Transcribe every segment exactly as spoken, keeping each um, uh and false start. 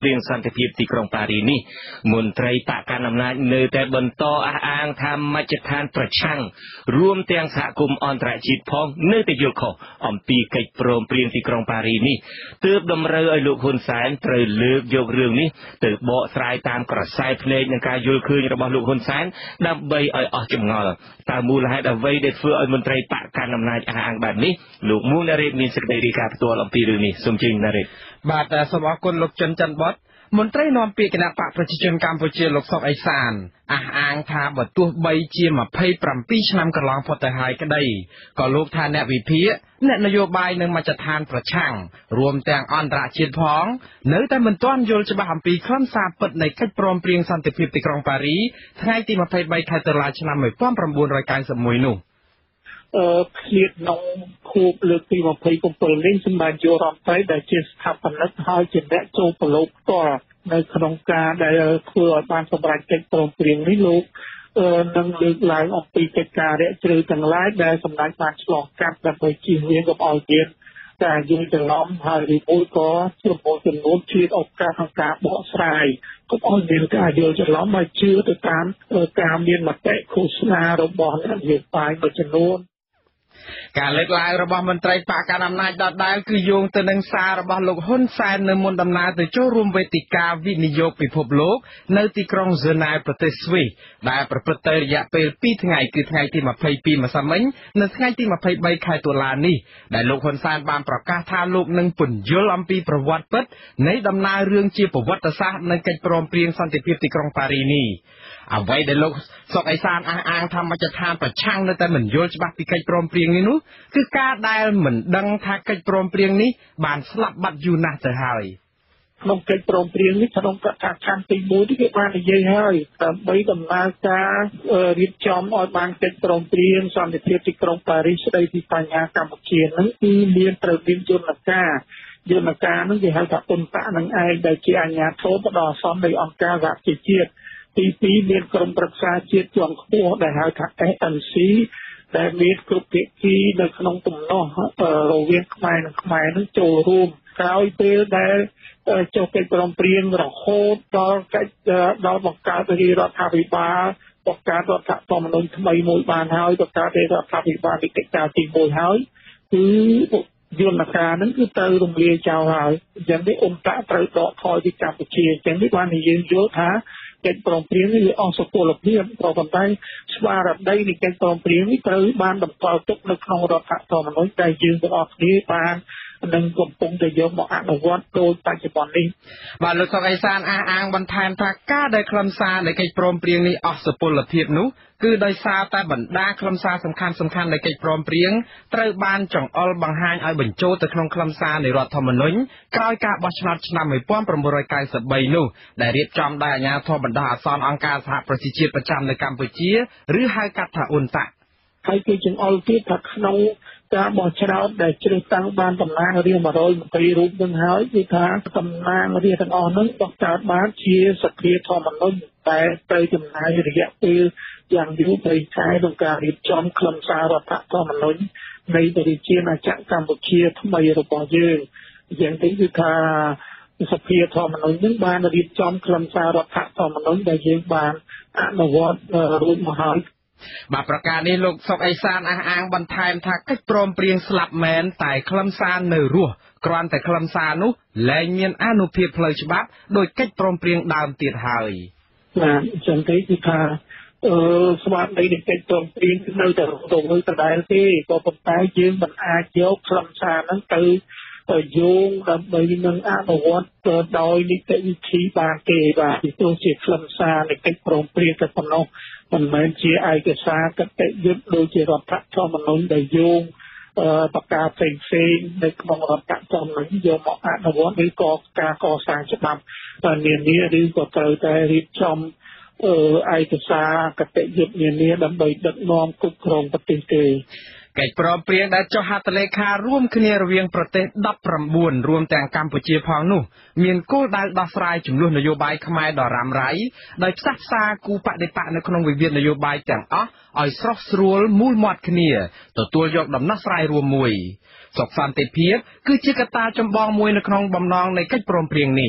ព្រៀងសន្តិភាពទីក្រុងប៉ារីនេះមន្ត្រីបកកណ្ដាលអំណាចនៅតែបន្តអះអាងថាមជ្ឈដ្ឋានប្រឆាំងរួមទាំងសហគមន៍អន្តរជាតិផងនៅតែយល់ខុសអំពីកិច្ចព្រមព្រៀងទីក្រុងប៉ារីនេះទើបតម្រូវឲ្យលោកហ៊ុនសែនត្រូវលើកយករឿងនេះទៅបកស្រាយតាមក្រសែភ្នែកនឹងការយល់ឃើញរបស់លោកហ៊ុនសែនដើម្បីឲ្យអស់ចម្ងល់តើមូលហេតុអ្វីដែលធ្វើឲ្យមន្ត្រីបកកណ្ដាលអំណាចអះអាងបែបនេះលោកមួងណារ៉េតមានសេចក្តីរាយការណ៍ផ្ទាល់អំពីរឿងនេះសូមជើញណារ៉េតបាទសូមអរគុណលោកចិនច័ន្ទបុត្រមន្ត្រីនាំពាក្យគណៈបកប្រជាជនកម្ពុជាលោកសុកអេសានអះអាងថាបើទោះបីជាម្ភៃប្រាំពីរឆ្នាំកន្លងផុតទៅហើយក្តីក៏លោកថាអ្នកវិភាគអ្នកនយោបាយនិងមជ្ឈដ្ឋានប្រឆាំងរួមទាំងអន្តរជាតិផងនៅតែមិនទាន់យល់ច្បាស់អំពីខ្លឹមសារពិតនៃកិច្ចព្រមព្រៀងសន្តិភាពទីក្រុងប៉ារីថ្ងៃទីម្ភៃបីខែតុលាឆ្នាំmột nghìn chín trăm chín mươi mốtនោះអឺឃ្លាតក្នុងខួបលើកទីម្ភៃbảyនេះសម្រាប់យករដ្ឋមន្ត្រីដែលជាស្ថាបនិកហើយជាអ្នកចូលប្រឡូកផ្ទាល់នៅក្នុងការដែលធ្វើឲ្យបានសម្រេចកិច្ចព្រមព្រៀងនេះលោកអឺនឹងលើកឡើងអំពីកិច្ចការរយៈជ្រៅទាំងឡាយដែលសម្ដេចបានឆ្លងកាត់ដើម្បីជៀសវាងកុំឲ្យមានការយល់ច្រឡំហើយរីមួយក៏ជាមួយចំនួនជាឱកាសក្នុងការបកស្រាយកុំឲ្យមានការយល់ច្រឡំហើយជឿទៅតាមការមានមតិឃោសនារបស់អ្នកនយោបាយមួយចំនួនការលើកឡើងរបស់មន្ត្រីបកកណ្ដាលអំណាចដដែលគឺយោងទៅនឹងសាររបស់លោកហ៊ុនសែននៅមុនដំណើរទៅចូលរួមវេទិកាវិនិយោគពិភពលោកនៅទីក្រុងហ្សឺណែវប្រទេសស្វីសដែលប្រព្រឹត្តទៅរយៈពេលពីរថ្ងៃគឺថ្ងៃទីម្ភៃពីរម្សិលមិញនិងថ្ងៃទីម្ភៃបីខែតុលានេះដែលលោកហ៊ុនសែនបានប្រកាសថាលោកនឹងពន្យល់អំពីប្រវត្តិពិតនៃដំណើររឿងជាប្រវត្តិសាស្ត្រនៃកិច្ចព្រមព្រៀងសន្តិភាពទីក្រុងប៉ារីនេះអ្វីដែលលោកសុកអេសានអះអាងថាមជ្ឈដ្ឋានប្រឆាំងនៅតែមិនយល់ច្បាស់ពីកិច្ចព្រមព្រៀងនេះនោះគឺការដែលមិនដឹងថាកិច្ចព្រមព្រៀងនេះបានស្លាប់បាត់យូរណាស់ទៅហើយក្នុងកិច្ចព្រមព្រៀងនេះក្នុងកថាខណ្ឌទីមួយនេះគេបាននិយាយហើយដើម្បីដំណើរការរៀបចំឲ្យបានកិច្ចព្រមព្រៀងសន្តិភាពទីក្រុងប៉ារីសស្ដីពីបញ្ហាកម្ពុជានឹងគឺមានត្រូវមានយន្តការយន្តការនឹងគេហៅថាអ៊ុនតាក់នឹងឯងដែលជាអាជ្ញាធរផ្ដល់អាសន្ននៃអង្គការសហជីវជាតិទីពីរមានក្រុមប្រឹក្សាជាតិជាន់ខ្ពស់ដែលហៅថា เอส เอ็น ซี ដែលមានគ្រប់ភាគីនៅក្នុងទំនាស់រវាងខ្មែរនិងខ្មែរនឹងចូលរួមក្រោយពេលដែលចុះកិច្ចព្រមព្រៀងរហូតដល់កិច្ចដល់បង្កើតរាជរដ្ឋាភិបាលបង្កើតរដ្ឋធម្មនុញ្ញថ្មីមួយបានហើយបង្កើតរាជរដ្ឋាភិបាលនីតិកាលទីមួយហើយគឺយន្តការហ្នឹងគឺត្រូវរំលាយចោលហើយអញ្ចឹងនេះអ៊ុនតាក់ត្រូវដកថយពីកម្ពុជាអញ្ចឹងនេះបាននិយាយយល់ថាកិច្ចព្រមព្រៀងនេះវាអស់សុពលភាពក៏ប៉ុន្តែស្មារតីនៃកិច្ចព្រមព្រៀងនេះត្រូវបានតម្កល់ទុកនៅក្នុងរដ្ឋធម្មនុញ្ញដែលយើងទាំងអស់គ្នាបាននឹងកំពុងតែយកមកអនុវត្តដោយបច្ចុប្បន្ននេះបាទលោកសុកអេសានអះអាងបន្ថែមថាការដែលខ្លឹមសារនៃកិច្ចព្រមព្រៀងនេះអស់សុពលភាពនោះគឺដោយសារតែបណ្ដាខ្លឹមសារសំខាន់សំខាន់នៃកិច្ចព្រមព្រៀងត្រូវបានចង្អុលបង្ហាញឲ្យបញ្ចូលទៅក្នុងខ្លឹមសារនៃរដ្ឋធម្មនុញ្ញក្រោយការបោះឆ្នោតឆ្នាំmột nghìn chín trăm chín mươi baនោះដែលរៀបចំដោយអាជ្ញាធរបណ្ដោះអាសន្នអង្គការសហប្រជាជាតិប្រចាំនៅកម្ពុជាឬហៅកាត់ថាអ៊ុនតាក់ហើយគឺចង្អុលទៀតថាក្នុងការបោះឆ្នោតដែលជ្រើសតាំងបានតំណាងរាស្ត្រmột trăm hai mươiរូបនឹងហើយគឺថាតំណាងរាស្ត្រទាំងអស់នោះបង្កើតបានជាសភាធម្មនុញ្ញតែត្រូវចំណាយរយៈពេលយ៉ាងយូរបីខែក្នុងការរៀបចំខ្លឹមសាររដ្ឋធម្មនុញ្ញនៃប្រជាណាចក្រកម្ពុជាថ្មីរបស់យើងយ៉ាងនេះគឺថាសភាធម្មនុញ្ញនឹងបានរៀបចំខ្លឹមសាររដ្ឋធម្មនុញ្ញដែលយើងបានអនុវត្តរួចមកហើយបាទប្រការនេះលោកសុកអេសានអះអាងបន្ថែមថាកិច្ចព្រមព្រៀងស្លាប់មែនតែខ្លឹមសារនៅរស់គ្រាន់តែខ្លឹមសារនោះលែងមានអានុភាពផ្លូវច្បាប់ដោយកិច្ចព្រមព្រៀងដើមទៀតហើយបាទអញ្ចឹងទេគឺថាអឺស្មារតីនៃកិច្ចព្រមព្រៀងគឺនៅតែរស់ទៅដដែលទេក៏ប៉ុន្តែយើងមិនអាចយកខ្លឹមសារហ្នឹងទៅយោងដើម្បីនឹងអនុវត្តដោយនីតិវិធីបានទេបាទពីព្រោះជាខ្លឹមសារនៃកិច្ចព្រមព្រៀងតែប៉ុណ្ណោះមិនមែនជាឯកសារកតញ្ញុដូចជារដ្ឋធម្មនុញ្ញដែលយោងបកាផ្សេងផ្សេងនៅក្នុងរដ្ឋធម្មនុញ្ញយកមកអនុវត្តឬក៏ការកសាងច្បាប់នានាឬក៏ត្រូវតែរៀបចំឯកសារកតញ្ញុនានាដើម្បីដឹកនាំគ្រប់គ្រងប្រទេសទេកិច្ចព្រមព្រៀងដែលចុះហត្ថលេខារួមគ្នារវាងប្រទេសដប់ប្រាំបួនរួមទាំងកម្ពុជាផងនោះមានគោលដៅដោះស្រាយចំនួននយោបាយខ្មែរដ៏រ៉ាំរ៉ៃដោយផ្សះផ្សាគូបដិបកនៅក្នុងវិវាទនយោបាយទាំងអស់ឲ្យស្រស់ស្រួលមូលមាត់គ្នាទទួលយកដំណោះស្រាយរួមមួយសុខសន្តិភាពគឺជាកត្តាចម្បងមួយនៅក្នុងបំណងនៃកិច្ចព្រមព្រៀងនេះ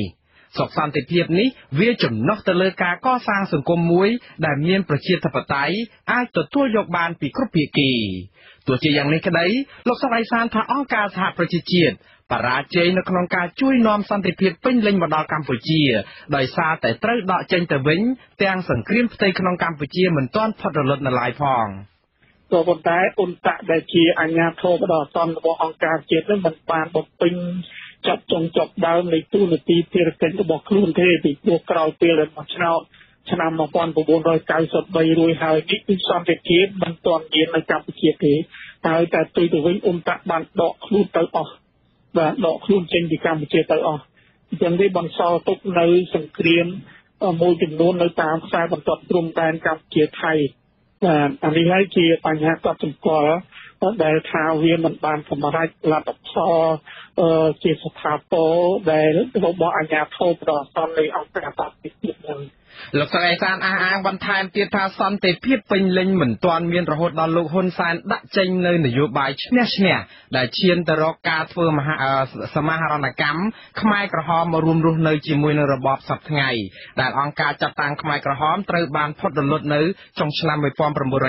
សុខសន្តិភាពនេះវាចំណុះទៅលើការកសាងសង្គមមួយដែលមានប្រជាធិបតេយ្យអាចទទួលយកបានពីគ្រប់ភាគីទោះជាយ៉ាងនេះក្តីលោកសុកអេសានថាអង្គការសហប្រជាជាតិបរាជ័យនៅក្នុងការជួយនាំសន្តិភាពពេញលេញមកដល់កម្ពុជាដោយសារតែត្រូវដកចេញទៅវិញទាំងសង្គ្រាមផ្ទៃក្នុងកម្ពុជាមិនទាន់ផុតរលត់នៅឡើយផងក៏ប៉ុន្តែអ៊ុនតាក់ដែលជាអាជ្ញាធរផ្ដល់អសន្នរបស់អង្គការជាតិនេះមិនបានបំពេញចាប់ចុងចប់ដើមនៃទូនាទីភារកិច្ចរបស់ខ្លួនទេពីព្រោះក្រោយពេលដែលមកឆ្នោតឆ្នាំmột nghìn chín trăm chín mươi baរួចហើយនេះគឺសន្តិភាពមិនទាន់មាននៅកម្ពុជាទេហើយតែទុយទៅវិញអ៊ុនតាក់បានដកខ្លួនទៅអស់បាទដកខ្លួនចេញពីកម្ពុជាទៅអស់អញ្ចឹងវាបន្សល់ទុកនៅសង្គ្រាមមួយចំនួននៅតាមខ្សែបន្ទាត់ព្រំដែនកម្ពុជាថៃបាទអានេះហើយជាបញ្ហាកត់សម្គាល់ដែលថាវាមិនបានសម្រេចលទ្ធផលជាស្ថាពរដែលរបស់អាជ្ញាធរផ្ដល់អសន្ននៃអង្គការសហប្រជាជាតិនឹងលោកសុកអេសានអះអាងបន្ថែមទៀតថាសន្តិភាពពេញលេញមិនទាន់មានរហូតដល់លោកហ៊ុនសែនដាក់ចេញនៅនយោបាយឈ្នះឈ្នះដែលឈានទៅរកការធ្វើមហាសមាហរណកម្មខ្មែរក្រហមមករួមរស់នៅជាមួយនឹងរបបសពថ្ងៃដែលអង្គការចាត់តាំងខ្មែរក្រហមត្រូវបានផុតរលត់នៅចុងឆ្នាំmột nghìn chín trăm chín mươi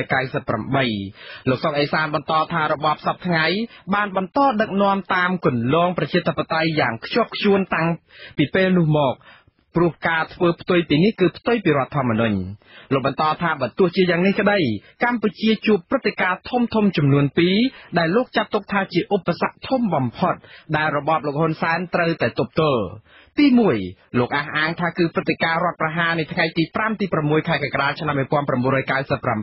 támលោកសុកអេសានបន្តថារបបសពថ្ងៃបានបន្តដឹកនាំតាមគន្លងប្រជាធិបតេយ្យយ៉ាងខ្ជាប់ខ្ជួនតាំងពីពេលនោះមកព្រោះការធ្វើផ្ទុយពីនេះគឺផ្ទុយពីរដ្ឋធម្មនុញ្ញលោកបន្តថាបើទោះជាយ៉ាងនេះក្តីកម្ពុជាជួបព្រឹត្តិការណ៍ធំធំចំនួនពីរដែលលោកចាត់ទុកថាជាឧបសគ្គធំបំផុតដែលរបបលោកហ៊ុនសែនត្រូវតែទប់ទល់ទីមួយលោកអះអាងថាគឺព្រឹត្តិការណ៍រដ្ឋប្រហារនៃថ្ងៃទី5ទី6ខែកក្កដាឆ្នាំmột nghìn chín trăm chín mươi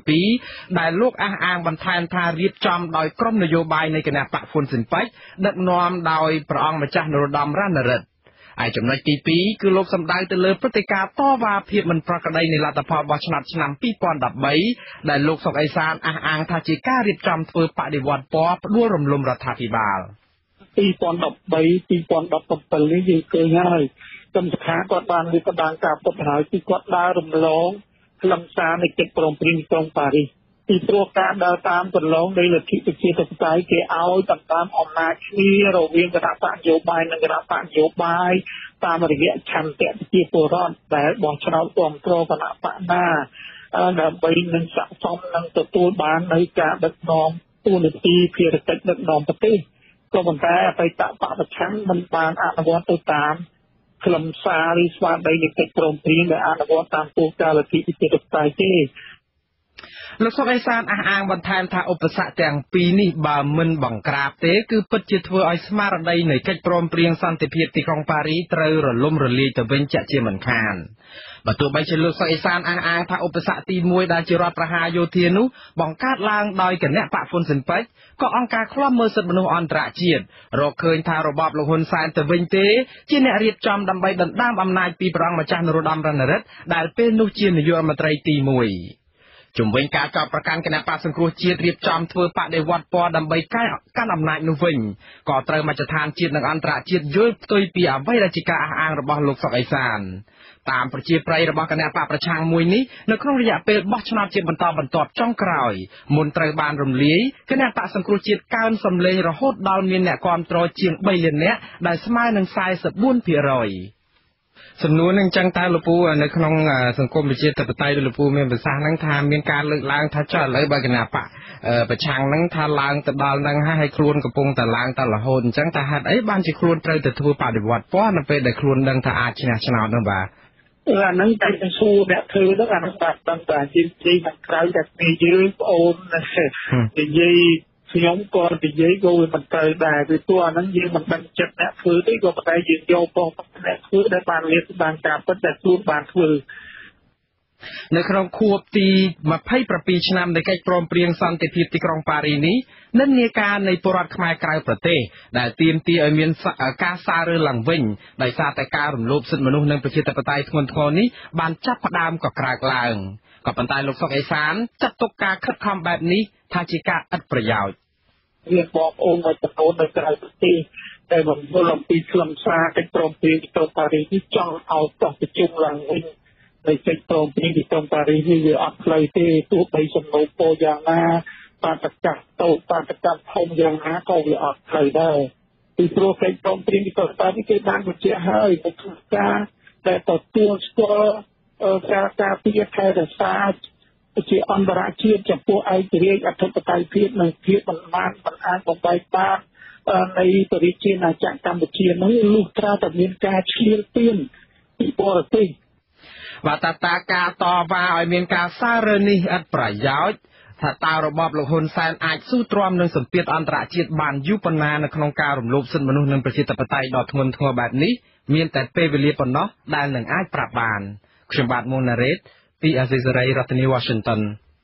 bảyដែលលោកអះអាងបន្ថែមថារៀបចំដោយក្រុមនយោបាយនៃគណៈបកហ៊ុនស៊ិនប៉ិចដឹកនាំដោយព្រះអង្គម្ចាស់នរោត្តមរណរដ្ឋឯចំណុចទីពីរគឺលោកសម្ដៅទៅលើព្រឹត្តិការណ៍តវ៉ាភាពមិនប្រក្រតីនៃលទ្ធផលបោះឆ្នោតឆ្នាំពីរពាន់ដប់បីដែលលោកសុកអេសានអះអាងថាជាការរៀបចំធ្វើបដិវត្តពណ៌ផ្ដួលរំលំរដ្ឋាភិបាលពីរពាន់ដប់បី ពីរពាន់ដប់bảyនេះយើងឃើញហើយគណៈខាគាត់បានរៀបដំណើរការពុតហើយគឺគាត់ដើររំលងខ្លឹមសារនៃកិច្ចព្រមព្រៀងក្រុងប៉ារីសពីព្រោះការដើរតាមកន្លងនៃលទ្ធិប្រជាធិបតេយ្យគេឲ្យតាមតាមអំណាចគ្នារវាងគណៈបកនយោបាយនិងគណៈបកនយោបាយតាមរយៈឆន្ទៈប្រជាពលរដ្ឋដែលបោះឆ្នោតគ្រប់គ្រងគណៈបកណាដើម្បីនឹងស័ក្តិសមនឹងទទួលបាននៅការដឹកនាំទូនាទីភារកិច្ចដឹកនាំប្រទេសក៏ប៉ុន្តែអតីតបកប្រឆាំងមិនបានអនុវត្តទៅតាមខ្លឹមសារឬស្មារតីនៃកិច្ចព្រមព្រៀងដែលអនុវត្តតាមគោលការណ៍លទ្ធិប្រជាធិបតេយ្យទេលោកសុកអេសានអះអាងបន្ថែមថាឧបសគ្គទាំងពីរនេះបើមិនបង្ក្រាបទេគឺពិតជាធ្វើឲ្យស្មារតីនៃកិច្ចព្រមព្រៀងសន្តិភាពទីក្រុងប៉ារីត្រូវរលំរលាយទៅវិញជាក់ជាមិនខានបើទោះបីជាលោកសុកអេសានអះអាងថាឧបសគ្គទីមួយដែលជារដ្ឋប្រហារយោធានោះបង្កើតឡើងដោយគណៈបកហ៊ុនស៊ិនប៉ិចក៏អង្គការឃ្លាំមើលសិទ្ធិមនុស្សអន្តរជាតិរកឃើញថារបបលោកហ៊ុនសែនទៅវិញទេជាអ្នករៀបចំដើម្បីដណ្ដើមអំណាចពីព្រះអង្គម្ចាស់នរោត្តមរណរដ្ឋដែលពេលនោះជានាយករដ្ឋមន្ត្រីទីមួយជំវិញការចោទប្រកាន់គណៈបកសង្គ្រោះជាតិរៀបចំធ្វើបដិវត្តពណ៌ដើម្បីកាន់អំណាចនោះវិញក៏ត្រូវមជ្ឈដ្ឋានជាតិនិងអន្តរជាតិយល់ផ្ទុយពីអ្វីដែលជាការអះអាងរបស់លោកសុកអេសានតាមប្រជាប្រិយរបស់គណៈបកប្រឆាំងមួយនេះនៅក្នុងរយៈពេលបោះឆ្នោតជាបន្តបន្ទាប់ចុងក្រោយមុនត្រូវបានរំលាយគណៈបកសង្គ្រោះជាតិកើនសម្លេងរហូតដល់មានអ្នកគាំទ្រជាង3លាននាក់ដែលស្មើនឹង44%សំណួរនឹងចឹងតើលោកពូនៅក្នុងសង្គមប្រជាធិបតេយ្យលោកពូមានប្រសាសន៍ហ្នឹងថាមានការលើកឡើងថាចុះឥឡូវបើគណៈបកប្រឆាំងហ្នឹងថាឡើងទៅដល់ហ្នឹងហើយខ្លួនកំពុងតែឡើងទៅរហូតអញ្ចឹងតើហេតុអីបានជាខ្លួនត្រូវទៅធ្វើបដិវត្តពណ៌នៅពេលដែលខ្លួនដឹងថាអាចឈ្នះឆ្នោតនោះបាទអាហ្នឹងតែទៅសួរអ្នកធ្វើទៅអាហ្នឹងបាទតាមតាជានិយាយខាងក្រៅតែគ្នាយើងប្អូននិយាយខ្ញុំក៏និយាយក៏វាមិនត្រូវដែរពីព្រោះអាហ្នឹងយើងមិនដឹងចិត្តអ្នកធ្វើទេក៏ប៉ុន្តែយើងយកបងអ្នកធ្វើដែលបានលៀបបានការពិតដែលខ្លួនបានធ្វើនៅក្នុងខួបទី27ឆ្នាំនៃកិច្ចព្រមព្រៀងសន្តិភាពទីក្រុងប៉ារីសនេះនិន្នាការនៃពលរដ្ឋខ្មែរក្រៅប្រទេសដែលទាមទារឲ្យមានការសាររើឡើងវិញដោយសារតែការរំលោភសិទ្ធិមនុស្សនិងប្រជាធិបតេយ្យធ្ងន់ធ្ងរនេះបានចាប់ផ្ដើមកក្រើកឡើងក៏ប៉ុន្តែលោកសុកអេសានចាត់ទុកការខិតខំបែបនេះថាជាការឥតប្រយោជន៍មានបងប្អូនមួយចំនួននៅក្រៅប្រទេសដែលបំពេញអំពីខ្លឹមសារកិច្ចព្រមព្រៀងទីក្រុងប៉ារីសនេះចង់ឲ្យតោះប្រជុំឡើងវិញនៃកិច្ចព្រមព្រៀងទីក្រុងប៉ារីសនេះវាអត់ផ្លូវទេទោះបីសំណូមពរយ៉ាងណាបាតកាសតូចបាតកាសធំយ៉ាងណាក៏វាអត់ផ្លូវដែរពីព្រោះកិច្ចព្រមព្រៀងទីក្រុងប៉ារីសគេបានបញ្ជាក់ហើយនៅក្នុងការដែលទទួលស្គាល់ការការពារថែរក្សាជាអន្តរជាតិចំពោះឯករាជ្យអធិបតេយ្យភាពនិងភាពមិនបានមិនអាចបំបែកបាននៃប្រជាជាតិអាចារ្យកម្ពុជានោះលុះត្រាតែមានការឈ្លានពានពីបរទេសបាទតាតាការតវ៉ាឲ្យមានការសាររើនេះឥតប្រយោជន៍ថាតើរបបលោកហ៊ុនសែនអាចស៊ូទ្រាំនឹងសម្ពាធអន្តរជាតិបានយូរប៉ុណ្ណានៅក្នុងការរំលោភសិទ្ធិមនុស្សនិងប្រជាធិបតេយ្យដ៏ធ្ងន់ធ្ងរបែបនេះមានតែពេលវេលាប៉ុណ្ណោះដែលនឹងអាចប្រាប់បានខ្ញុំបាទមុនណារ៉េតពីអាស៊ីសេរីរដ្ឋធានី Washington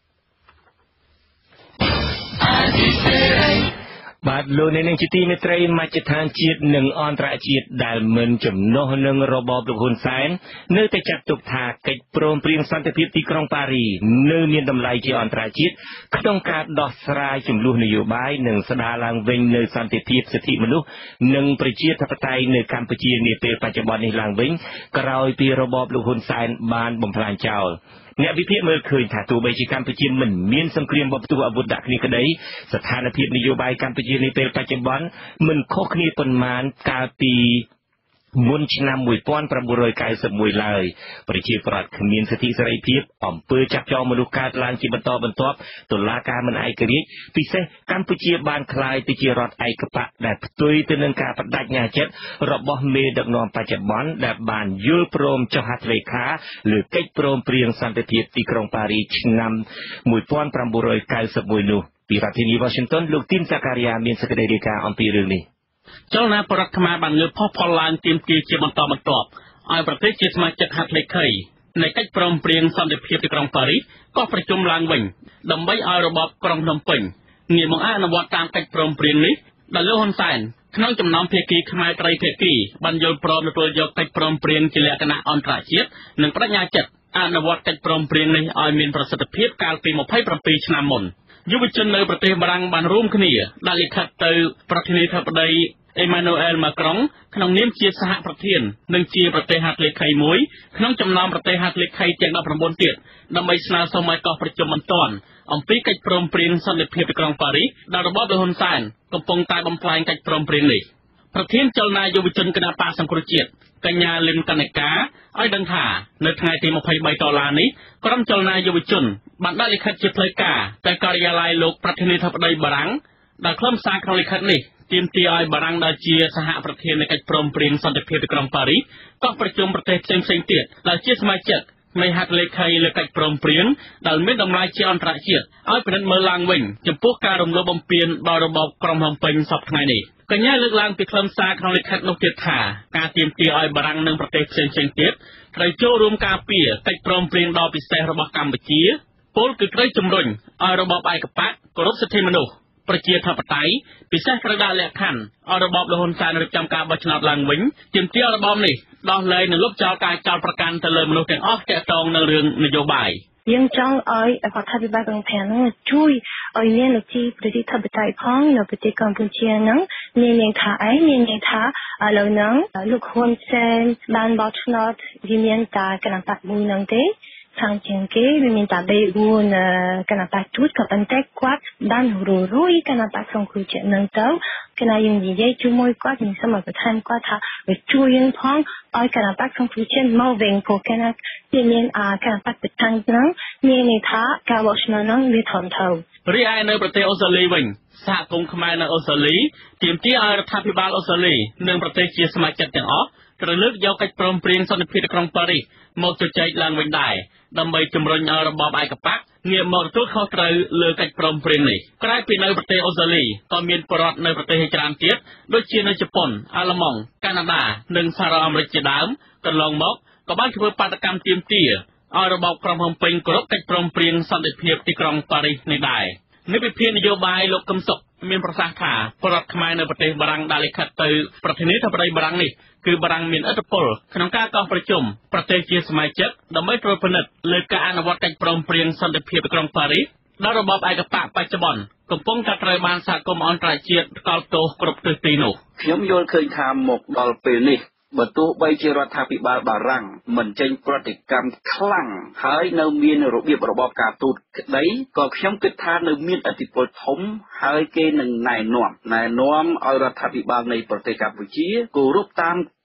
បាទលោកអ្នកនាងជាទីមេត្រីមជ្ឈដ្ឋានជាតិនិងអន្តរជាតិដែលមិនចំណុះនឹងរបបលោកហ៊ុនសែននៅតែចាត់ទុកថាកិច្ចព្រមព្រៀងសន្តិភាពទីក្រុងប៉ារីនៅមានតម្លៃជាអន្តរជាតិក្នុងការដោះស្រាយចំនួននយោបាយនិងស្ដារឡើងវិញនៅសន្តិភាពសិទ្ធិមនុស្សនិងប្រជាធិបតេយ្យនៅកម្ពុជានាពេលបច្ចុប្បន្ននេះឡើងវិញក្រោយពីរបបលោកហ៊ុនសែនបានបំផ្លាញចោលអ្នកវិភាគមើលឃើញថាទោះបីជាកម្ពុជាមិនមានសង្គ្រាមបបទុអាវុធដាក់គ្នាក្តីស្ថានភាពនយោបាយកម្ពុជានាពេលបច្ចុប្បន្នមិនខុសគ្នាប៉ុន្មានកាលពីមុនឆ្នាំmột nghìn chín trăm chín mươi mốtឡើយប្រជាប្រដ្ឋគ្មានសិទ្ធិសេរីភាពអំពើចាប់ចងមនុស្សកើតឡើងជាបន្តបន្ទាប់តុលាការមិនឯករាជ្យពិសេសកម្ពុជាបានក្លាយទៅជារដ្ឋឯកបកដែលផ្ទុយទៅនឹងការបដិញ្ញាចិត្តរបស់មេដឹកនាំបច្ចុប្បន្នដែលបានយល់ព្រមចុះហត្ថលេខាលើកិច្ចព្រមព្រៀងសន្តិភាពទីក្រុងប៉ារីឆ្នាំmột nghìn chín trăm chín mươi mốtនោះពីរដ្ឋធានី Washington លោកទីនសាការីយ៉ាមានសេចក្តីរាយការណ៍អំពីរឿងនេះចលនាបរដ្ឋខ្មែរបានលើកផុសផុលឡើងទាមទារជាបន្តបន្ទាប់ឲ្យប្រទេសជាសមាជិកហត្ថលេខីនៃកិច្ចព្រមព្រៀងសន្តិភាពទីក្រុងប៉ារីសក៏ប្រជុំឡើងវិញដើម្បីឲ្យរបបក្រុងភ្នំពេញងាកមកអនុវត្តតាមកិច្ចព្រមព្រៀងនេះដែលលោកហ៊ុនសែនក្នុងចំណោមភាគីខ្មែរត្រីភាគីបានយល់ព្រមទទួលយកកិច្ចព្រមព្រៀងជាលក្ខណៈអន្តរជាតិនិងបដិញ្ញាចិត្តអនុវត្តកិច្ចព្រមព្រៀងនេះឲ្យមានប្រសិទ្ធភាពកាលពីម្ភៃប្រាំពីរឆ្នាំមុនយុវជននៅប្រទេសបារាំងបានរួមគ្នាដាក់លិខិតទៅប្រធានាធិបតីEmmanuel Macron ក្នុងនាមជាសហប្រធាននិងជាប្រទេសហត្ថលេខីមួយក្នុងចំណោមប្រទេសហត្ថលេខីទាំងដប់ប្រាំបួនទៀតដើម្បីស្នើសុំឲ្យកោះប្រជុំបន្ទាន់អំពីកិច្ចព្រមព្រៀងសន្តិភាពទីក្រុងប៉ារីសដែលរបបលោកហ៊ុនសែនកំពុងតែបំផ្លាញកិច្ចព្រមព្រៀងនេះប្រធានចលនាយុវជនគណបកសង្គ្រោះជាតិកញ្ញាលឹមកណិកាឲ្យដឹងថានៅថ្ងៃទីម្ភៃបីដុល្លារនេះក្រុមចលនាយុវជនបានដាក់លិខិតជាផ្លូវការទៅការិយាល័យលោកប្រធានាធិបតីបារាំងដែលខ្លឹមសារក្នុងលិខិតនេះទាមទារឲ្យបារាំងដែលជាសហប្រធាននៃកិច្ចព្រមព្រៀងសន្តិភាពទីក្រុងប៉ារីសក៏ប្រជុំប្រទេសផ្សេងៗទៀតដែលជាសមាជិកនៃហត្ថលេខីលើកិច្ចព្រមព្រៀងដែលមានតម្លៃជាអន្តរជាតិឲ្យពិនិត្យមើលឡើងវិញចំពោះការរំលោភបំពានដល់របបក្រុងភ្នំពេញសប្តាហ៍ថ្ងៃនេះកញ្ញាលើកឡើងពីខ្លឹមសារក្នុងលិខិតនោះទៀតថាការទាមទារឲ្យបារាំងនិងប្រទេសផ្សេងៗទៀតត្រូវចូលរួមការពារកិច្ចព្រមព្រៀងដ៏ពិសេសរបស់កម្ពុជាពលគឺត្រូវជំរុញឲ្យរបបឯកបកគោរពសិទ្ធិមនុស្សប្រជាធិបតេយ្យពិសេសត្រូវដាក់លក្ខខណ្ឌឲ្យរបបលហ៊ុនសែនរៀបចំការបោះឆ្នោតឡើងវិញទាមទាររបបនេះដោះលែងនិងលុបចោលការចោទប្រកាន់ទៅលើមនុស្សទាំងអស់ទាក់ទងនឹងរឿងនយោបាយយើងចង់ឲ្យរដ្ឋាភិបាលកម្ពុជានឹងជួយឲ្យមានលទ្ធិប្រជាធិបតេយ្យផងនៅប្រទេសកម្ពុជានឹងមានន័យថាអីមានន័យថាឥឡូវហ្នឹងលោកហ៊ុនសែនបានបោះឆ្នោតវាមានតែគណៈបកមួយនឹងទេខាងជាងគេវាមានតែបីរួនគណៈបកទូតក៏ប៉ុន្តែគាត់បានរួរួយគណៈបកសង្គ្រោះជាតិនឹងទៅគណៈយើងនិយាយជាមួយគាត់ខ្ញុំសូមឲ្យបន្ថែមគាត់ថាវាជួយយើងផងឲ្យគណៈបកសង្គ្រោះជាតិមកវិញព្រោះគណៈជាមានអាគណៈបកប្រឆាំងហ្នឹងមានន័យថាការបោះឆ្នោតហ្នឹងវាធំធៅរីឯនៅប្រទេសអូស្ត្រាលីវិញសហគមន៍ខ្មែរនៅអូស្ត្រាលីទាមទារឲ្យរដ្ឋាភិបាលអូស្ត្រាលីនិងប្រទេសជាសមាជិកទាំងអស់ត្រូវលើកយកកិច្ចព្រមព្រៀងសន្តិភាពទីក្រុងប៉ារីសមកជជែកឡើងវិញដែរដើម្បីជំរុញឲ្យរបបឯកបកងាកមកទទួលខុសត្រូវលើកិច្ចព្រមព្រៀងនេះក្រៅពីនៅប្រទេសអូស្ត្រាលីក៏មានបរិវត្តនៅប្រទេសជាច្រើនទៀតដូចជានៅជប៉ុនអាល្លឺម៉ង់កាណាដានិងសហរដ្ឋអាមេរិកជាដើមកន្លងមកក៏បានធ្វើបាតកម្មទាមទារឲ្យរបបក្រុងភ្នំពេញគោរពកិច្ចព្រមព្រៀងសន្តិភាពទីក្រុងប៉ារីសនេះដែរនៅវិភាគនយោបាយលោកកឹមសុខមានប្រសាសន៍ថាបរិវត្តខ្មែរនៅប្រទេសបារាំងដាក់លិខិតទៅប្រធានាធិបតីបារាំងនេះគឺបារាំងមានឥទ្ធិពលក្នុងការកោះប្រជុំប្រទេសជាសមាជិកដើម្បីត្រួតពិនិត្យលើការអនុវត្តកិច្ចព្រមព្រៀងសន្តិភាពទីក្រុងប៉ារីសដល់របបឯកបកបច្ចុប្បន្នកំពុងតែត្រូវបានសហគមន៍អន្តរជាតិថ្កោលទោសគ្រប់ទិសទីនោះខ្ញុំយល់ឃើញថាមកដល់ពេលនេះបើទោះបីជារដ្ឋាភិបាលបារាំងមិនចេញប្រតិកម្មខ្លាំងហើយនៅមានរបៀបរបបការទូតក្តីក៏ខ្ញុំគិតថានៅមានឥទ្ធិពលធំហើយគេនឹងណែនាំណែនាំឲ្យរដ្ឋាភិបាលនៃប្រទេសកម្ពុជាគោរពតាម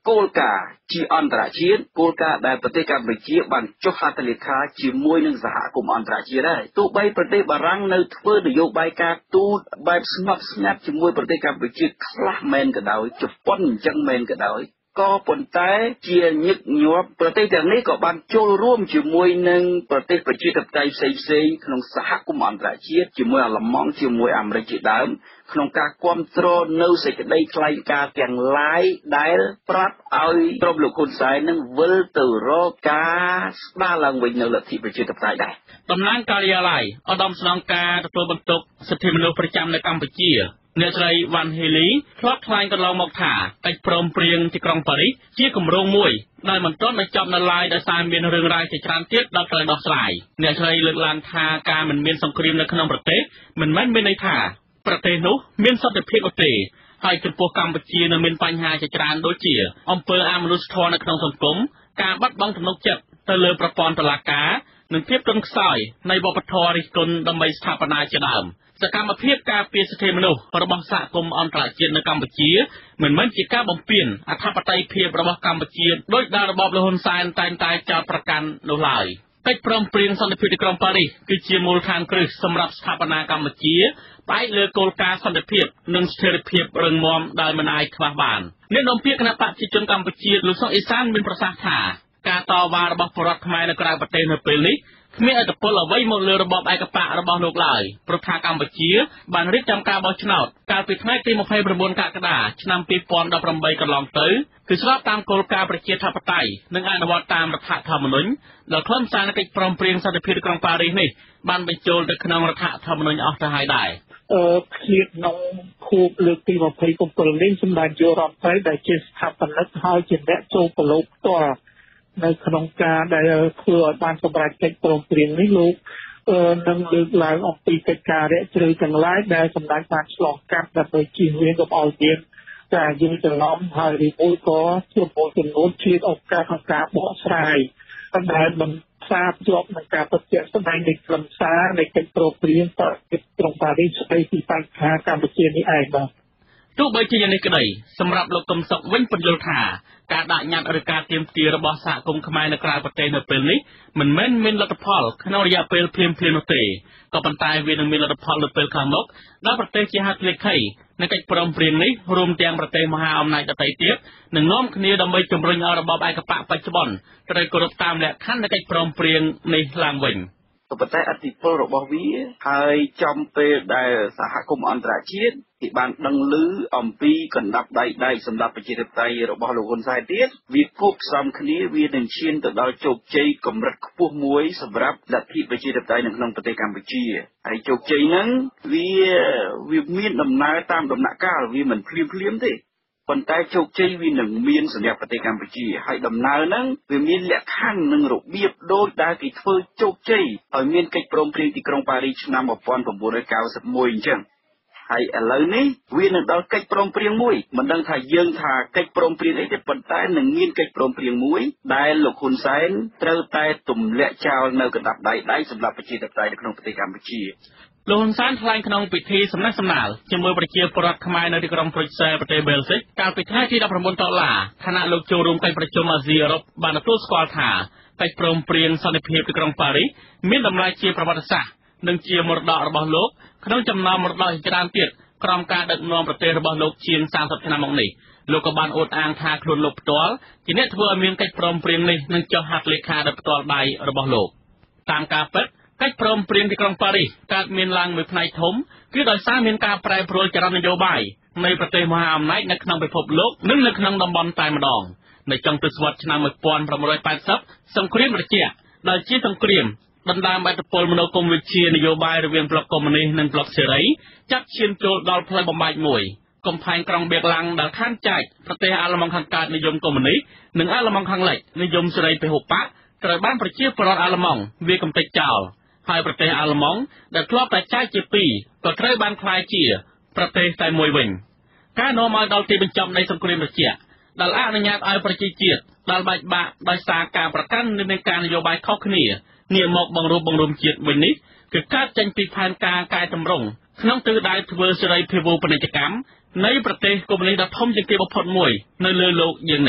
គោលការណ៍ជាអន្តរជាតិគោលការណ៍ដែលប្រទេសកម្ពុជាបានចុះហត្ថលេខាជាមួយនឹងសហគមន៍អន្តរជាតិដែរទោះបីប្រទេសបារាំងនៅធ្វើនយោបាយការទូតបែបស្ងប់ស្ងាត់ជាមួយប្រទេសកម្ពុជាខ្លះមែនក៏ដោយជប៉ុនអញ្ចឹងមែនក៏ដោយក៏ប៉ុន្តែជាញឹកញាប់ប្រទេសទាំងនេះក៏បានចូលរួមជាមួយនឹងប្រទេសប្រជាធិបតេយ្យផ្សេងផ្សេងក្នុងសហគមន៍អន្តរជាតិជាមួយអាល្លឺម៉ង់ជាមួយអាមេរិកជាដើមក្នុងការគ្រប់គ្រងនៅសេចក្តីថ្លែងការណ៍ទាំងឡាយដែលប្រាប់ឲ្យក្រុមលោកហ៊ុនសែននឹងវិលទៅរកការស្ដារឡើងវិញនៅលទ្ធិប្រជាធិបតេយ្យដែរតំណាងការិយាល័យឧត្តមស្នងការទទួលបន្ទុកសិទ្ធិមនុស្សប្រចាំនៅកម្ពុជាអ្នកស្រីវ៉ាន់ហេលីធ្លាប់ថ្លែងកន្លងមកថាកិច្ចព្រមព្រៀងទីក្រុងប៉ារីសជាគម្រោងមួយដែលមិនទាន់បញ្ចប់នៅឡើយដោយសារមានរឿងរ៉ាវជាច្រើនទៀតដែលត្រូវដោះស្រាយអ្នកស្រីលើកឡើងថាការមិនមានសង្គ្រាមនៅក្នុងប្រទេសមិនមែនមានន័យថាប្រទេសនោះមានសន្តិភាពទេហើយចំពោះកម្ពុជានៅមានបញ្ហាជាច្រើនដូចជាអំពើអមនុស្សធម៌នៅក្នុងសង្គមការបាត់បង់ទំនុកចិត្តទៅលើប្រព័ន្ធតុលាការនិងភាពទន់ខ្សោយនៃវប្បធម៌រិះគន់ដើម្បីស្ថាបនាជាដើមសកម្មភាពការពារសិទ្ធិមនុស្សរបស់សហគមន៍អន្តរជាតិនៅកម្ពុជាមិនមែនជាការបំពានអធិបតេយ្យភាពរបស់កម្ពុជាដោយដែលរបបលហ៊ុនសែនតែងតែចោទប្រកាន់នោះឡើយកិច្ចព្រមព្រៀងសន្តិភាពទីក្រុងប៉ារីសគឺជាមូលដ្ឋានគ្រឹះសម្រាប់ស្ថាបនាកម្ពុជាផ្អែកលើគោលការណ៍សន្តិភាពនិងស្ថិរភាពរឹងមាំដែលមិនអាចខ្វះបានអ្នកនាំពាក្យគណៈបកប្រជាជនកម្ពុជាលោកសុកអេសានមានប្រសាសន៍ថាការតវ៉ារបស់ប្រជាពលរដ្ឋខ្មែរនៅក្រៅប្រទេសនៅពេលនេះគ្មានឥទ្ធិពលអ្វីមកលើរបបឯកបករបស់លោកឡើយព្រោះថាកម្ពុជាបានរៀបចំការបោះឆ្នោតកាលពីថ្ងៃទីម្ភៃប្រាំបួនកក្កដាឆ្នាំពីរពាន់ដប់ប្រាំបីកន្លងទៅគឺស្របតាមគោលការណ៍ប្រជាធិបតេយ្យនិងអនុវត្តតាមរដ្ឋធម្មនុញ្ញដែលខ្លឹមសារនៃកិច្ចព្រមព្រៀងសន្តិភាពក្រុងប៉ារីសនេះបានបញ្ចូលទៅក្នុងរដ្ឋធម្មនុញ្ញអស់ទៅហើយដែរអឺឃ្លាតក្នុងខួបលើកទីម្ភៃប្រាំនេះសម្ដេចយុរដ្ឋមន្ត្រីដែលជាស្ថាបនិកហើយជាអ្នកចូលប្រឡូកផ្ទាល់នៅក្នុងការដែលធ្វើឲ្យបានសម្រេចកិច្ចព្រមព្រៀងនេះលោកនឹងលើកឡើងអំពីកិច្ចការរយៈជ្រៅទាំងឡាយដែលសម្ដេចបានឆ្លងកាត់ដើម្បីជៀសវាងកុំឲ្យមានការយល់ច្រឡំហើយរីមួយក៏ជាមួយចំនួនជាឱកាសក្នុងការបកស្រាយដែលមិនផ្សារភ្ជាប់នឹងការប្រតិស្ដែងនៃខ្លឹមសារនៃកិច្ចព្រមព្រៀងសន្តិភាពក្រុងប៉ារីសស្ដីពីបញ្ហាកម្ពុជានេះឯងបាទទោះបីជាយ៉ាងនេះក្តីសម្រាប់លោកកឹមសុខវិញបញ្យល់ថាការដាក់ញត្តិឬការទាមទាររបស់សហគមន៍ខ្មែរនៅក្រៅប្រទេសនៅពេលនេះមិនមែនមានលទ្ធផលក្នុងរយៈពេលភ្លាមៗនោះទេក៏ប៉ុន្តែវានឹងមានលទ្ធផលនៅពេលខាងមុខដែលប្រទេសជាហត្ថលេខីនៃកិច្ចព្រមព្រៀងនេះរួមទាំងប្រទេសមហាអំណាចដទៃទៀតនឹងនាំគ្នាដើម្បីជំរុញឲ្យរបបឯកបកបច្ចុប្បន្នត្រូវគោរពតាមលក្ខខណ្ឌនៃកិច្ចព្រមព្រៀងនេះឡើងវិញក៏ប៉ុន្តែអធិពលរបស់វាហើយចំពេលដែលសហគមន៍អន្តរជាតិគេបានដឹងឮអំពីកណ្ដាប់ដៃដែកសម្រាប់ប្រជាធិបតេយ្យរបស់លោកហ៊ុនសែនទៀតវាគប់ផ្សំគ្នាវានឹងឈានទៅដល់ជោគជ័យកម្រិតខ្ពស់មួយសម្រាប់លទ្ធិប្រជាធិបតេយ្យនៅក្នុងប្រទេសកម្ពុជាហើយជោគជ័យហ្នឹងវាវាមានដំណើរតាមដំណាក់កាលវាមិនភ្លាមភ្លាមទេប៉ុន្តែជោគជ័យវានឹងមានសម្រាប់ប្រទេសកម្ពុជាហើយដំណើរហ្នឹងវាមានលក្ខខណ្ឌនិងរបៀបដូចដែលគេធ្វើជោគជ័យឲ្យមានកិច្ចព្រមព្រៀងទីក្រុងប៉ារីសឆ្នាំmột nghìn chín trăm chín mươi mốtអញ្ចឹងហើយឥឡូវនេះវានឹងដល់កិច្ចព្រមព្រៀងមួយមិនដឹងថាយើងថាកិច្ចព្រមព្រៀងអីទេប៉ុន្តែនឹងមានកិច្ចព្រមព្រៀងមួយដែលលោកហ៊ុនសែនត្រូវតែទម្លាក់ចោលនៅកណ្ដាប់ដៃដៃសម្រាប់ប្រជាធិបតេយ្យនៅក្នុងប្រទេសកម្ពុជាលោកហ៊ុនសែនថ្លែងក្នុងពិធីសំណេះសំណាលជាមួយប្រជាពលរដ្ឋខ្មែរនៅទីក្រុងប្រុយសែលប្រទេសបែលហ្សិកកាលពីថ្ងៃទីដប់ប្រាំបួនតុលាខណៈលោកចូលរួមកិច្ចប្រជុំអាស៊ីអឺរ៉ុបបានទទួលស្គាល់ថាកិច្ចព្រមព្រៀងសន្តិភាពទីក្រុងប៉ារីសមានតម្លៃជាប្រវត្តិសាស្ត្រនិងជាមរតករបស់លោកក្នុងចំណោមមរតកជាច្រើនទៀតក្រោមការដឹកនាំប្រទេសរបស់លោកជាងសាមសិបឆ្នាំមកនេះលោកក៏បានអួតអាងថាខ្លួនលោកផ្ទាល់ជាអ្នកធ្វើឲ្យមានកិច្ចព្រមព្រៀងនេះនឹងចុះហត្ថលេខាដោយផ្ទាល់ដៃរបស់លោកតាមការពិតកិច្ចព្រមព្រៀងទីក្រុងប៉ារីសកើតមានឡើងមួយផ្នែកធំគឺដោយសារមានការប្រែប្រួលចរន្តនយោបាយនៃប្រទេសមហាអំណាចនៅក្នុងពិភពលោកនិងនៅក្នុងតំបន់តែម្ដងនៅចុងទសវត្សរ៍ឆ្នាំmột nghìn tám trăm tám mươiសង្គ្រាមត្រជាក់ដែលជាសង្គ្រាមដណ្ដើមឥទ្ធិពលមនោគមវិជ្ជានយោបាយរវាងប្លុកកុម្មុយនីសនិងប្លុកសេរីចាប់ឈានចូលដល់ផ្លូវបំបែកមួយកំផែងក្រុងបៀកឡាំងដែលខណ្ឌចែកប្រទេសអាល្លឺម៉ង់ខាងកើតនិយមកុម្មុយនីសនិងអាល្លឺម៉ង់ខាងលិចនិយមសេរីពហុបកត្រូវបានប្រជាពលរដ្ឋអាល្លឺម៉ង់វាកំទេចចោលហើយប្រទេសអាល្លឺម៉ង់ដែលធ្លាប់តែចែកជាពីរក៏ត្រូវបានក្លាយជាប្រទេសតែមួយវិញការនាំឲ្យដល់ទីបញ្ចប់នៃសង្គ្រាមត្រជាក់ដែលអនុញ្ញាតឲ្យប្រជាជាតិដែលបែកបាក់ដោយសារការប្រកាន់នៃការនយោបាយខុសគ្នាងាកមកបង្រួបបង្រួមជាតិវិញនេះគឺកើតចេញពីផែនការកែតម្រង់ក្នុងទិសដៅធ្វើសេរីភាវូពាណិជ្ជកម្មនៃប្រទេសកុម្មុយនីសដ៏ធំជាងគេបំផុតមួយនៅលើโลกយើងនេះ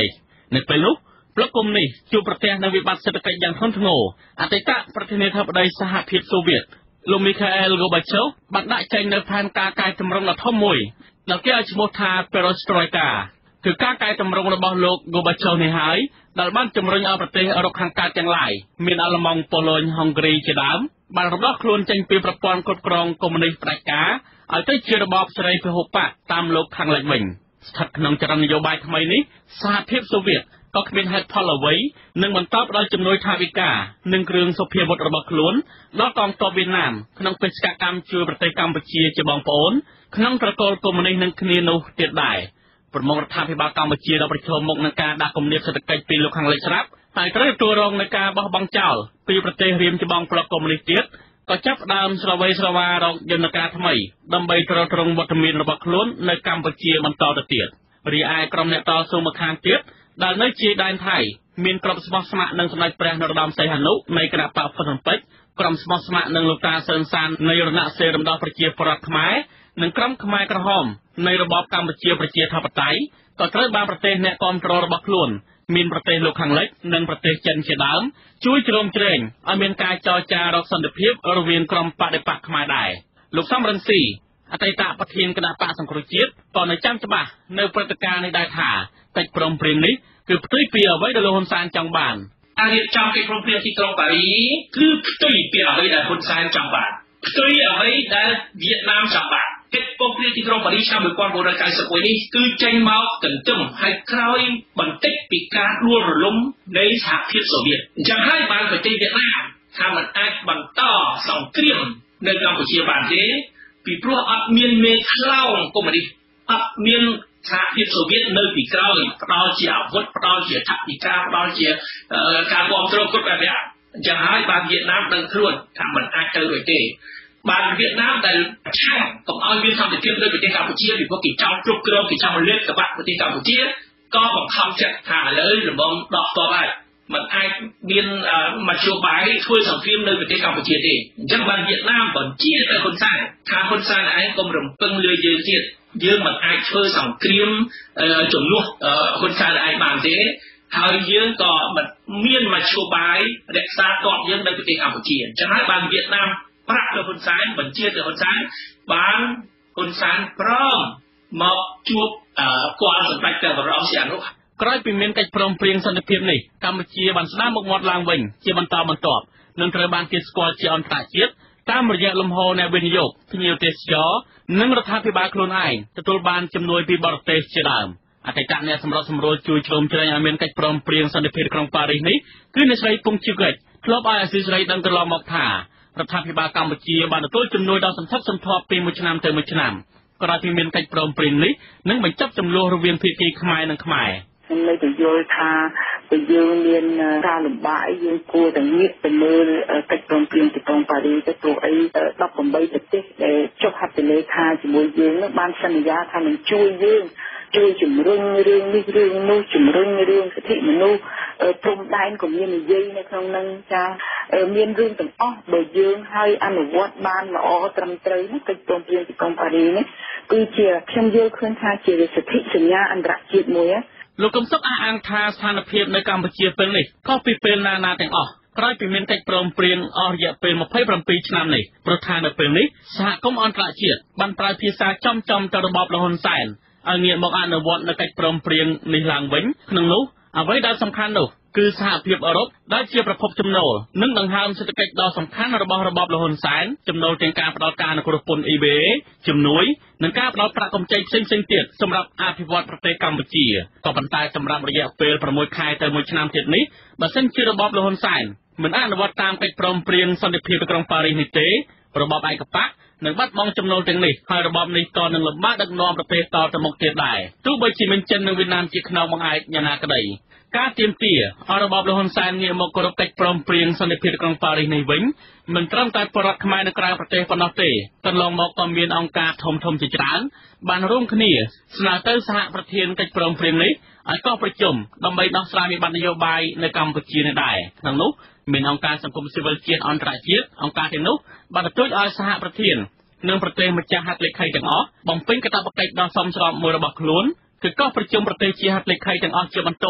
នៅពេលនោះប្រគំនេះជួបប្រទះនៅវិបត្តិសេដ្ឋកិច្ចយ៉ាងធ្ងន់ធ្ងរអតីតប្រធានាធិបតីសហភាពសូវៀតលោកមីខាអែល ហ្គូបាឆូវបានដាក់ចេញនៅផែនការកែតម្រង់ដ៏ធំមួយដែលគេឲ្យឈ្មោះថា Perestroika គឺការកែតម្រង់របស់លោក ហ្គូបាឆូវនេះហើយដែលបានជំរុញឲ្យប្រទេសអឺរ៉ុបខាងកើតទាំងឡាយមានអាល្លឺម៉ង់ប៉ូឡូញហុងគ្រីជាដើមបានរំដោះខ្លួនចេញពីប្រព័ន្ធគ្រប់គ្រងកុម្មុយនីសផ្ដាច់ការឲ្យទៅជារបបសេរីពហុបកតាមលោកខាងលិចវិញស្ថិតក្នុងចរន្តនយោបាយថ្មីនេះសហភាពសូវៀតក៏គ្មានហេតុផលអ្វីនឹងបន្តផ្ដល់ជំនួយថវិកានិងគ្រឿងសុភាវុធរបស់ខ្លួនដល់កងទ័ពវៀតណាមក្នុងបេសកកម្មជួយប្រទេសកម្ពុជាជាបងប្អូនក្នុងត្រកូលកុម្មុយនីសនឹងគ្នានោះទៀតដែរប្រមុខរដ្ឋាភិបាលកម្ពុជាដល់ប្រឈមមុខនឹងការដាក់គំនាបសេដ្ឋកិច្ចពីលោកខាងលិចស្រាប់ហើយត្រូវទទួលរងនឹងការបោះបង់ចោលពីប្រទេសរៀមច្បងប្លុកកុម្មុយនីសទៀតក៏ចាប់ផ្ដើមស្រវៃស្រវារកយន្តការថ្មីដើម្បីទ្រទ្រង់វត្តមានរបស់ខ្លួននៅកម្ពុជាបន្តទៅទៀតរីឯក្រុមអ្នកតស៊ូម្ខាងទៀតដែលនៅជាដែនថៃមានក្រុមស្មោះស្ម័គ្រនឹងសម្ដេចព្រះនរោត្តមសីហនុនៃគណៈបព្វហ្វុនពេជ្រក្រុមស្មោះស្ម័គ្រនឹងលោកតាសឿនសាននៃរណសិរ្សរំដោះប្រជាពលរដ្ឋខ្មែរនិងក្រុមខ្មែរក្រហមនៃរបបកម្ពុជាប្រជាធិបតេយ្យក៏ត្រូវបានប្រទេសអ្នកគាំទ្ររបស់ខ្លួនមានប្រទេសលោកខាងលិចនិងប្រទេសចិនជាដើមជួយជ្រោមជ្រែងឲ្យមានការចរចារកសន្តិភាពរវាងក្រុមបដិបកខ្មែរដែរលោកសំរងស៊ីអតីតប្រធានគណៈបកសង្គ្រោះជាតិក៏នៅចាំច្បាស់នៅព្រឹត្តិការណ៍នេះដែរថាកិច្ចព្រមព្រៀងនេះគឺផ្ទុយពីអ្វីដែលលោកហ៊ុនសែនចង់បានការរៀបចំកិច្ចព្រមព្រៀងទីក្រុងប៉ារីគឺផ្ទុយពីអ្វីដែលហ៊ុនសែនចង់បានផ្ទុយអ្វីដែលវៀតណាមចង់បានកិច្ចព្រមព្រៀងទីក្រុងប៉ារីឆ្នាំmột nghìn bốn trăm chín mươi mốtនេះគឺចេញមកទន្ទឹមហើយក្រោយបន្តិចពីការដួលរលំនៃសហភាពសូវៀតអញ្ចឹងហើយបានប្រទេសវៀតណាមថាมันអាចបន្តសង្គ្រាមនៅកម្ពុជាបានទេពីព្រោះអត់មានមេខ្លោងកុម្មុយនីសអត់មានសហភាពសូវៀតនៅពីក្រោយផ្ដល់ជាអាវុធផ្ដល់ជាថវិកាផ្ដល់ជាការគ្រប់គ្រងគ្រប់បែបយ៉ាងអញ្ចឹងហើយបានវៀតណាមដឹងខ្លួនថាมันអាចទៅរួចទេបានវៀតណាមដែលឆាំកុំឲ្យមានសន្តិភាពនៅប្រទេសកម្ពុជាពីព្រោះគេចង់គ្រប់គ្រងគេចង់លើកក្បាត់ប្រទេសកម្ពុជាក៏បង្ខំចិត្តថាឥឡូវរំងដកតបហើយมันអាចមានមធ្យោបាយធ្វើសង្គ្រាមនៅប្រទេសកម្ពុជាទេអញ្ចឹងបានវៀតណាមបញ្ជាទៅហ៊ុនសែនថាហ៊ុនសែនឯងកុំរំពឹងលើយើងទៀតយើងមិនអាចធ្វើសង្គ្រាមជំនួសហ៊ុនសែនឯងបានទេហើយយើងក៏មិនមានមធ្យោបាយរក្សាទ័ពយើងនៅប្រទេសកម្ពុជាអញ្ចឹងហើយបានវៀតណាមប្រាប់ទៅហ៊ុនសែនបញ្ជាទៅហ៊ុនសែនបានហ៊ុនសែនព្រមមកជួបគាត់សម្ដេចព្រះបរមសីហនុក្រោយពីមានកិច្ចព្រមព្រៀងសន្តិភាពនេះកម្ពុជាបានស្ដារមុខមាត់ឡើងវិញជាបន្តបន្ទាប់នឹងត្រូវបានគេស្គាល់ជាអន្តរជាតិតាមរយៈលំហអ្នកវិនិយោគភ្ញៀវទេសចរនិងរដ្ឋាភិបាលខ្លួនឯងទទួលបានជំនួយពីបរទេសជាដើមអតីតអ្នកសម្របសម្រួលជួយជ្រោមជ្រែងឲ្យមានកិច្ចព្រមព្រៀងសន្តិភាពក្រុងប៉ារីសនេះគឺអ្នកស្រីពុងជីវិតធ្លាប់ឲ្យអាស៊ីសេរីដឹងកន្លងមកថារដ្ឋាភិបាលកម្ពុជាបានទទួលជំនួយដល់សន្ធឹកសន្ធាប់ពីមួយឆ្នាំទៅមួយឆ្នាំក្រោយពីមានកិច្ចព្រមព្រៀងនេះនឹងបញ្ចប់ចំនួនរវាងភាគីខ្មែរនិងខ្មែរខ្ញុំនៅទៅយល់ថាបើយើងមានការលំបាកយើងគួរតែងាកទៅមើលកិច្ចព្រមព្រៀងទីក្រុងប៉ារីសទៅព្រោះអីដប់ប្រាំបីប្រទេសដែលចុះហត្ថលេខាជាមួយយើងនឹងបានសន្យាថានឹងជួយយើងជួយជំរុញរឿងនេះរឿងនោះជំរុញរឿងសិទ្ធិមនុស្សព្រំដែនក៏មាននិយាយនៅក្នុងនឹងចាមានរឿងទាំងអស់បើយើងឲ្យអនុវត្តបានល្អត្រឹមត្រូវណាកិច្ចព្រមព្រៀងទីក្រុងប៉ារីសនេះគឺជាខ្ញុំយល់ឃើញថាជាសិទ្ធិសញ្ញាអន្តរជាតិមួយលោកកំសុកអះអាងថាស្ថានភាពនៅកម្ពុជាពេលនេះខុសពីពេលណាណាទាំងអស់ក្រោយពីមានកិច្ចព្រមព្រៀងអស់រយៈពេលម្ភៃប្រាំពីរឆ្នាំនេះព្រោះថានៅពេលនេះសហគមន៍អន្តរជាតិបានប្រើភាសាចំចំទៅរបបលហ៊ុនសែនឲ្យងាកមកអនុវត្តនៅកិច្ចព្រមព្រៀងនេះឡើងវិញក្នុងនោះអ្វីដែលសំខាន់នោះគឺសហភាពអឺរ៉ុបដែលជាប្រភពចំណូលនិងដង្ហើមសេដ្ឋកិច្ចដ៏សំខាន់របស់របបលហ៊ុនសែនចំណូលទាំងការផ្ដល់ការអនុគ្រោះពន្ធ អ៊ី បេ អេ ជំនួយនិងការផ្ដល់ប្រាក់កម្ចីផ្សេងៗទៀតសម្រាប់អភិវឌ្ឍប្រទេសកម្ពុជាក៏ប៉ុន្តែសម្រាប់រយៈពេលប្រាំមួយខែទៅមួយឆ្នាំទៀតនេះបើសិនជារបបលហ៊ុនសែនមិនអនុវត្តតាមកិច្ចព្រមព្រៀងសន្តិភាពនៅក្រុងប៉ារីសនេះទេរបបឯកបកនឹងបាត់បង់ចំណូលទាំងនេះហើយរបបនេះក៏នឹងលំបាកដឹកនាំប្រទេសតទៅមុខទៀតដែរទោះបីជាមានចិននិងវៀតណាមជាខ្នងបង្អែកយ៉ាងណាក្តីការទាមទារឲ្យរបបលហ៊ុនសែនងាកមកគោរពកិច្ចព្រមព្រៀងសន្តិភាពក្រុងប៉ារីសនេះវិញមិនត្រឹមតែបរិវត្តខ្មែរនៅក្រៅប្រទេសប៉ុណ្ណោះទេកន្លងមកក៏មានអង្គការធំធំជាច្រើនបានរួមគ្នាស្នើទៅសហប្រធានកិច្ចព្រមព្រៀងនេះឲ្យកោះប្រជុំដើម្បីដោះស្រាយវិបត្តិនយោបាយនៅកម្ពុជានេះដែរក្នុងនោះមានអង្គការសង្គមស៊ីវិលជាតិអន្តរជាតិអង្គការទាំងនោះបានទទូចឲ្យសហប្រធាននិងប្រទេសម្ចាស់ហត្ថលេខីទាំងអស់បំពេញកាតព្វកិច្ចដ៏សមស្របមួយរបស់ខ្លួនគឺកោះប្រជុំប្រទេសជាហត្ថលេខីទាំងអស់ជាបន្ទាន់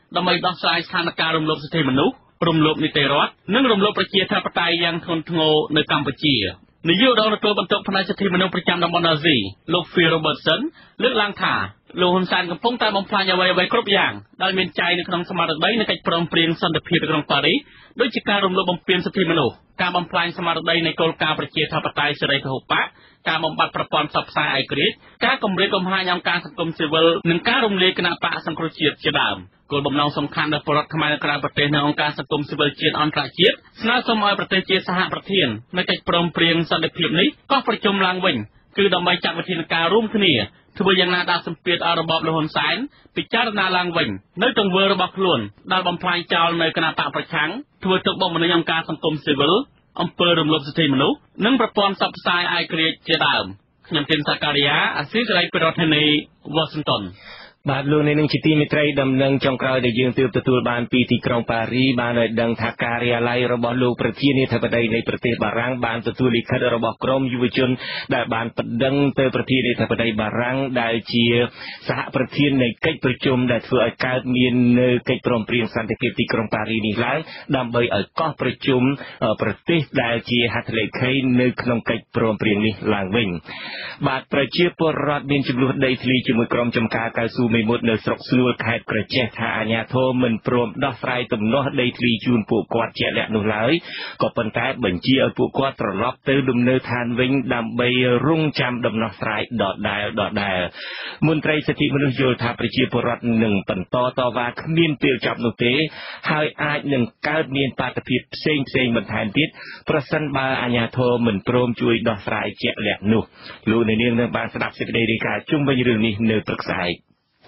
ដើម្បីដោះស្រាយស្ថានភាពរំលោភសិទ្ធិមនុស្សរំលោភនីតិរដ្ឋនិងរំលោភប្រជាធិបតេយ្យយ៉ាងធ្ងន់ធ្ងរនៅកម្ពុជានាយករដ្ឋមន្ត្រីបន្ទាប់ផ្នែកសិទ្ធិមនុស្សប្រចាំតំបន់អាស៊ីលោក Phil Robertson លើកឡើងថាលោកហ៊ុនសែនកំពុងតែបំផ្លាញអ្វីៗគ្រប់យ៉ាងដែលមានចែងនៅក្នុងស្មារតីនៃកិច្ចព្រមព្រៀងសន្តិភាពក្រុងប៉ារីសដូចជាការរំលោភបំពានសិទ្ធិមនុស្សការបំផ្លាញស្មារតីនៃគោលការណ៍ប្រជាធិបតេយ្យសេរីពហុបកការបំបត្តិប្រព័ន្ធផ្សព្វផ្សាយឯករាជ្យការគំរាមកំហែងអង្គការសង្គមស៊ីវិលនិងការរំលាយគណៈបកសង្គ្រោះជាតិជាដើមគោលបំណងសំខាន់របស់ពលរដ្ឋខ្មែរនៅក្រៅប្រទេសនិងអង្គការសង្គមស៊ីវិលជាតិអន្តរជាតិស្នើសុំឲ្យប្រទេសជាសហប្រធាននៃកិច្ចព្រមព្រៀងសន្តិភាពនេះក៏ប្រជុំឡើងវិញគឺដើម្បីចាត់វិធានការរួមគ្នាធ្វើយ៉ាងណាដាក់សម្ពាធឲ្យរបបលហ៊ុនសែនពិចារណាឡើងវិញនៅទង្វើរបស់ខ្លួនដែលបំផ្លាញចោលនៅគណៈបកប្រឆាំងធ្វើទុកបុកម្នេញអង្គការសង្គមស៊ីវិលអំពើរំលោភសិទ្ធិមនុស្សនិងប្រព័ន្ធផ្សព្វផ្សាយឯករាជ្យជាដើមខ្ញុំទីនសាការីយ៉ាអាស៊ីសេរីពីរដ្ឋធានី Washington បាទលោកនៅនឹងជាទីមេត្រីដំណឹងចុងក្រោយដែលយើងទើបទទួលបានពីទីក្រុងប៉ារីបានឲ្យដឹងថាការិយាល័យរបស់លោកប្រធានាធិបតីនៃប្រទេសបារាំងបានទទួលលិខិតរបស់ក្រមយុវជនដែលបានប្តឹងទៅប្រធានាធិបតីបារាំងដែលជាសហប្រធាននៃកិច្ចប្រជុំដែលធ្វើឲ្យកើតមាននៅកិច្ចព្រមព្រៀងសន្តិភាពទីក្រុងប៉ារីនេះឡើងដើម្បីឲ្យកោះប្រជុំប្រទេសដែលជាហត្ថលេខីនៅក្នុងកិច្ចព្រមព្រៀងនេះឡើងវិញបាទប្រជាពលរដ្ឋមានចំនួនដីធ្លីជាមួយក្រុមចំការកៅស៊ូមេមត់នៅស្រុកស្នួលខេត្តក្រចេះថាអាជ្ញាធរមិនព្រមដោះស្រាយទំនាស់ដីធ្លីជូនពួកគាត់ជាក់លាក់នោះឡើយក៏ប៉ុន្តែបញ្ជាឲ្យពួកគាត់ត្រឡប់ទៅលំនៅឋានវិញដើម្បីរង់ចាំដំណោះស្រាយដដែលដដែលមន្ត្រីសិទ្ធិមនុស្សយល់ថាប្រជាពលរដ្ឋនឹងបន្តតវ៉ាគ្មានពេលចប់នោះទេហើយអាចនឹងកើតមានបាតុភិបផ្សេងផ្សេងបន្ថែមទៀតប្រសិនបើអាជ្ញាធរមិនព្រមជួយដោះស្រាយជាក់លាក់នោះលោកនាងនឹងបានស្ដាប់សេចក្តីរាយការណ៍ជុំវិញរឿងនេះនៅព្រឹកស្អែក